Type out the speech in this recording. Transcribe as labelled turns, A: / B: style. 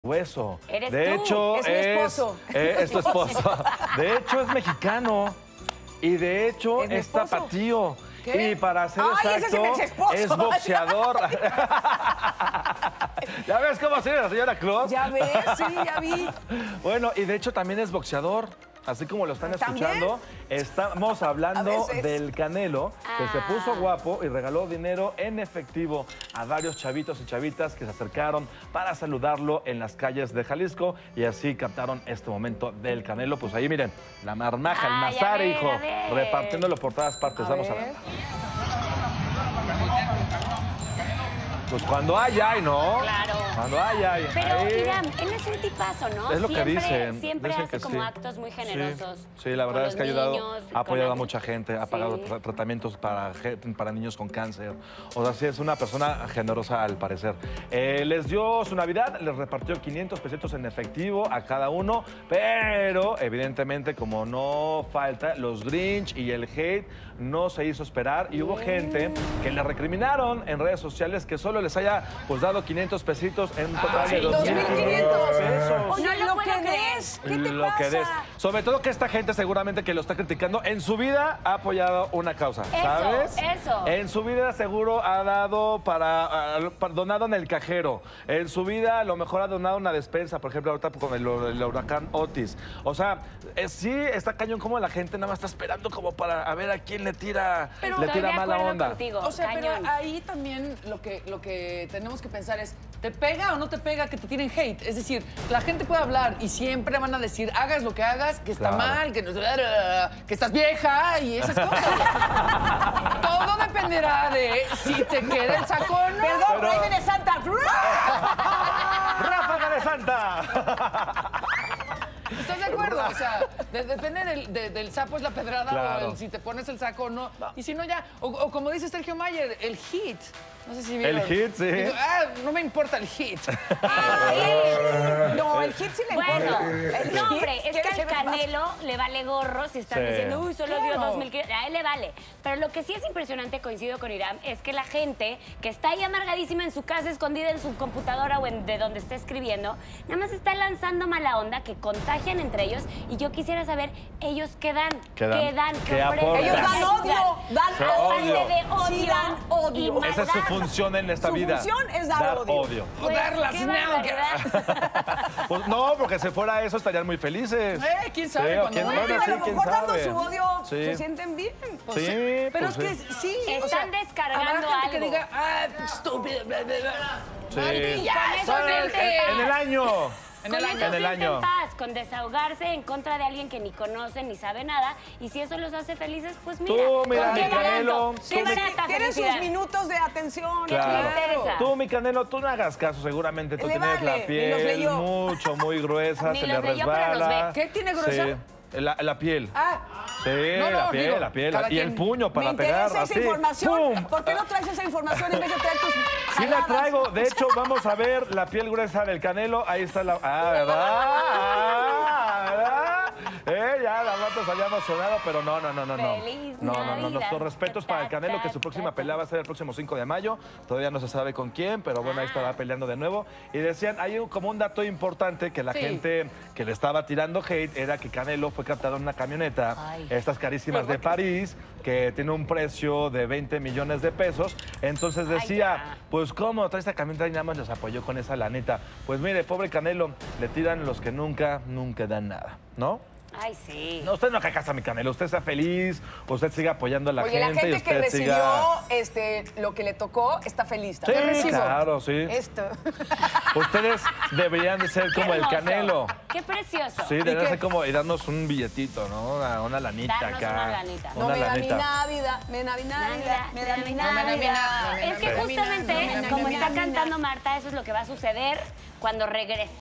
A: Hueso.
B: Eres
A: de
B: tú,
A: hecho,
B: es mi esposo.
A: es tu esposo. De hecho, es mexicano. Y de hecho, es tapatío.
C: ¿Qué?
A: Y para ser
C: ¡Ay, ese es mi
A: exacto,
C: exesposo!
A: es boxeador. ¿Ya ves cómo sigue la señora Claus?
C: Ya ves, sí, ya vi.
A: Bueno, y de hecho también es boxeador. Así como lo están escuchando, estamos hablando del Canelo, que se puso guapo y regaló dinero en efectivo a varios chavitos y chavitas que se acercaron para saludarlo en las calles de Jalisco y así captaron este momento del Canelo. Pues ahí miren, la marmaja, el Nazar, hijo, repartiéndolo por todas partes. Vamos a ver. Pues cuando hay, ¿no?
B: Claro.
A: Cuando hay.
B: Pero,
A: ahí.
B: mira, él es un tipazo, ¿no?
A: Es lo que dicen.
B: Siempre
A: Dicen
B: hace
A: que
B: como
A: sí.
B: actos muy generosos.
A: Sí, la verdad es que ha ayudado, ha apoyado a mucha
B: gente.
A: gente, ha pagado tratamientos para niños con cáncer. O sea, sí, es una persona generosa al parecer. Les dio su Navidad, les repartió 500 pesitos en efectivo a cada uno, pero evidentemente, como no falta, los Grinch y el hate no se hizo esperar y hubo gente que le recriminaron en redes sociales que solo les haya pues dado 500 pesitos en un total de 2.500 pesos.
C: Oye,
B: No lo
C: lo
B: puedo
C: que
B: creer.
C: des, ¿qué te
A: Lo
C: pasa?
A: que des. Sobre todo que esta gente seguramente que lo está criticando, en su vida ha apoyado una causa, ¿sabes?
B: Eso.
A: En su vida seguro ha dado para donado en el cajero. En su vida a lo mejor ha donado una despensa, por ejemplo, ahorita con el huracán Otis. O sea, sí está cañón como la gente nada más está esperando como para a ver a quién le tira mala onda.
B: Contigo,
C: O sea,
B: cañón.
C: pero ahí también lo que tenemos que pensar es, ¿te pega o no te pega que te tienen hate? Es decir, la gente puede hablar y siempre van a decir, hagas lo que hagas, que está mal, que estás vieja y esas cosas. Todo dependerá de si te queda el saco o no. Perdón, pero ahí viene Santa.
A: ¡Ráfaga de Santa!
C: ¿Estás de acuerdo? O sea, depende del sapo es la pedrada
A: Claro.
C: o si te pones el saco o no. Y si no, ya. O como dice Sergio Mayer, el hit. No sé si vieron.
A: El hit, sí.
C: Digo, no me importa el hit.
B: No,
C: el hit sí le
B: bueno,
C: importa.
B: no, hombre, es que al Canelo le vale gorro si están diciendo, uy, solo dio 2.000. A él le vale. Pero lo que sí es impresionante, coincido con Irán, es que la gente que está ahí amargadísima en su casa, escondida en su computadora o de donde esté escribiendo, nada más está lanzando mala onda, que contagian entre ellos. Y yo quisiera saber, ¿ellos qué dan? ¿Qué dan? ¿Qué ofrecen?
C: Ellos dan odio. Dan
B: Aparte de odio.
C: Sí, dan odio.
B: Y
A: Esa es su
B: maldad.
A: función en esta vida.
C: Su función es dar odio.
B: Pues,
C: dar las
B: qué
C: nalgas.
B: barbaridad.
A: Pues no, porque si fuera eso estarían muy felices.
C: ¿Quién sabe?
A: Sí,
C: Cuando
A: ¿quién-
C: no,
A: bueno,
C: pero
A: sí,
C: a lo
A: quién
C: mejor dando
A: sabe.
C: su odio
A: Sí.
C: se sienten bien. Pues
A: Sí,
C: pero
A: pues
C: es que sí.
B: Están descargando
C: habrá gente que
B: algo.
C: diga, estúpido, bla, bla, bla.
A: Sí.
B: Y con eso
A: Son
B: siente
A: en el año.
C: En
B: Con
C: el
B: eso
C: año.
A: En el
B: sienten
A: año.
B: paz, con desahogarse en contra de alguien que ni conoce ni sabe nada. Y si eso los hace felices, pues mira.
A: Tú, mira,
B: qué
A: mi Canelo,
B: barato, qué barata
C: Tienen sus
B: felicidad.
C: minutos de atención.
B: Qué
A: Claro.
B: tristeza.
A: Tú, mi Canelo, tú no hagas caso, seguramente tú
C: Le
A: tienes
C: vale,
A: la
C: ni los
A: piel
C: leyó.
A: muy gruesa,
B: Ni
A: se le
B: los leyó, pero los
A: resbala.
B: ve.
C: ¿Qué tiene gruesa?
A: Sí, la piel.
C: Sí,
A: Sí, la piel.
C: cada
A: Y el
C: quien.
A: puño para
C: Me
A: pegar
C: interesa
A: así.
C: esa información.
A: ¡Pum!
C: ¿Por qué no traes esa información en vez de traer tus
A: Sí la
C: jaladas?
A: traigo. De hecho, vamos a ver la piel gruesa del Canelo. Ahí está la... ¿verdad? ¿Verdad? Ya la rato salía emocionado, pero no.
B: Feliz
A: No.
B: Navidad.
A: Nuestros respetos para el Canelo, que su próxima pelea va a ser el próximo 5 de mayo. Todavía no se sabe con quién, pero bueno, ahí estará peleando de nuevo. Y decían, hay como un dato importante que la gente que le estaba tirando hate era que Canelo fue captado en una camioneta, estas carísimas de París, que tiene un precio de 20 millones de pesos. Entonces decía, pues ¿cómo trae esta camioneta y nada más los apoyó con esa lanita? Pues mire, pobre Canelo, le tiran los que nunca dan nada, ¿no?
B: Ay, sí.
A: No, usted no haga caso a mi Canelo, usted sea feliz, usted siga apoyando a la
C: Oye,
A: gente.
C: la gente
A: y
C: que
A: usted
C: recibió
A: siga...
C: lo que le tocó está feliz.
A: Sí,
C: ¿Qué recibo?
A: claro, sí.
C: Esto.
A: Ustedes deberían de ser como el
B: hermoso.
A: Canelo.
B: Qué precioso.
A: Sí, deberían ser como y darnos un billetito, ¿no? Una lanita
B: Darnos
A: acá.
B: una lanita.
C: No
A: Una
C: me da mi
A: lanita.
C: Navidad, me da mi Navidad, me da mi
B: Navidad.
C: Navidad.
B: Es que justamente, como está cantando Marta, eso es lo que va a suceder cuando regrese.